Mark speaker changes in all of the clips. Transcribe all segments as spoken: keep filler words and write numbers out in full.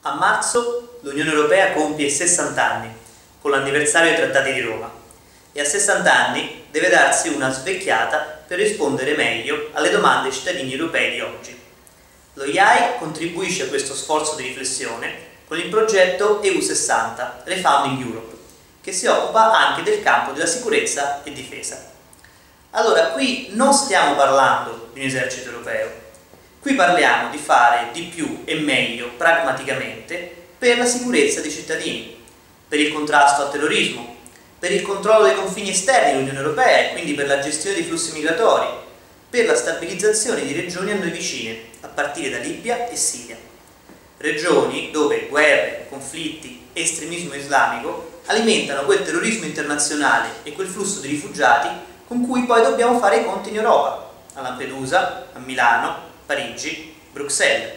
Speaker 1: A marzo l'Unione Europea compie sessanta anni, con l'anniversario dei Trattati di Roma, e a sessanta anni deve darsi una svecchiata per rispondere meglio alle domande dei cittadini europei di oggi. Lo I A I contribuisce a questo sforzo di riflessione con il progetto E U sessanta, Refounding Europe, che si occupa anche del campo della sicurezza e difesa. Allora, qui non stiamo parlando di un esercito europeo, qui parliamo di fare di più e meglio pragmaticamente per la sicurezza dei cittadini, per il contrasto al terrorismo, per il controllo dei confini esterni dell'Unione Europea e quindi per la gestione dei flussi migratori, per la stabilizzazione di regioni a noi vicine, a partire da Libia e Siria. Regioni dove guerre, conflitti e estremismo islamico alimentano quel terrorismo internazionale e quel flusso di rifugiati con cui poi dobbiamo fare i conti in Europa, a Lampedusa, a Milano, Parigi, Bruxelles.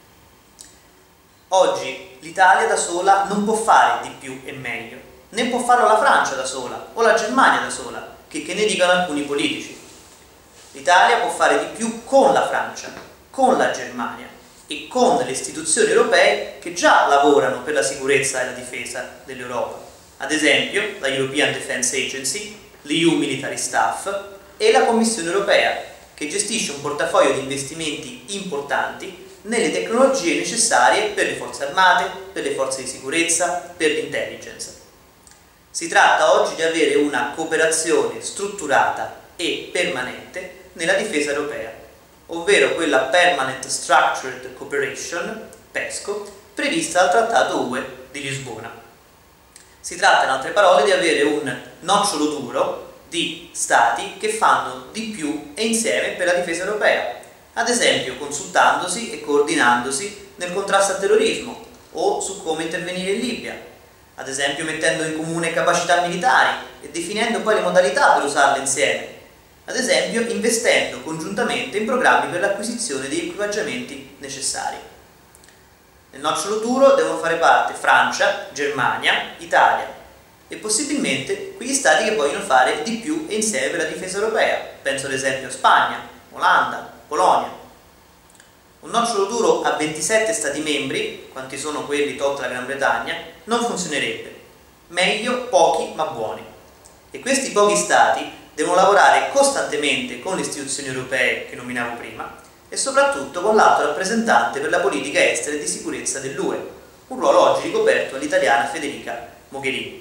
Speaker 1: Oggi l'Italia da sola non può fare di più e meglio, né può farlo la Francia da sola o la Germania da sola, che, che ne dicano alcuni politici. L'Italia può fare di più con la Francia, con la Germania e con le istituzioni europee che già lavorano per la sicurezza e la difesa dell'Europa. Ad esempio la European Defence Agency, l'E U Military Staff e la Commissione Europea, che gestisce un portafoglio di investimenti importanti nelle tecnologie necessarie per le forze armate, per le forze di sicurezza, per l'intelligence. Si tratta oggi di avere una cooperazione strutturata e permanente nella difesa europea, ovvero quella Permanent Structured Cooperation, PESCO, prevista dal Trattato U E di Lisbona. Si tratta, in altre parole, di avere un nocciolo duro di stati che fanno di più e insieme per la difesa europea, ad esempio consultandosi e coordinandosi nel contrasto al terrorismo o su come intervenire in Libia, ad esempio mettendo in comune capacità militari e definendo poi le modalità per usarle insieme, ad esempio investendo congiuntamente in programmi per l'acquisizione degli equipaggiamenti necessari. Nel nocciolo duro devono fare parte Francia, Germania, Italia e possibilmente quegli stati che vogliono fare di più e insieme per la difesa europea, penso ad esempio a Spagna, Olanda, Polonia. Un nocciolo duro a ventisette stati membri, quanti sono quelli tolta la Gran Bretagna, non funzionerebbe. Meglio pochi ma buoni. E questi pochi stati devono lavorare costantemente con le istituzioni europee che nominavo prima e soprattutto con l'alto rappresentante per la politica estera e di sicurezza dell'U E, un ruolo oggi ricoperto all'italiana Federica Mogherini.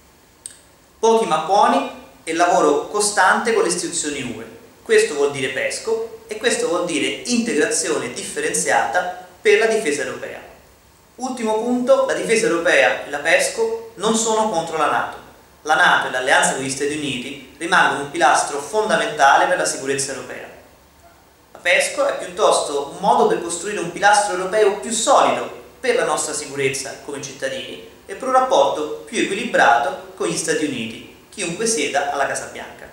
Speaker 1: Pochi ma buoni e lavoro costante con le istituzioni U E. Questo vuol dire PESCO e questo vuol dire integrazione differenziata per la difesa europea. Ultimo punto, la difesa europea e la PESCO non sono contro la NATO. La NATO e l'alleanza con gli Stati Uniti rimangono un pilastro fondamentale per la sicurezza europea. La PESCO è piuttosto un modo per costruire un pilastro europeo più solido per la nostra sicurezza come cittadini e per un rapporto più equilibrato con gli Stati Uniti, chiunque sieda alla Casa Bianca.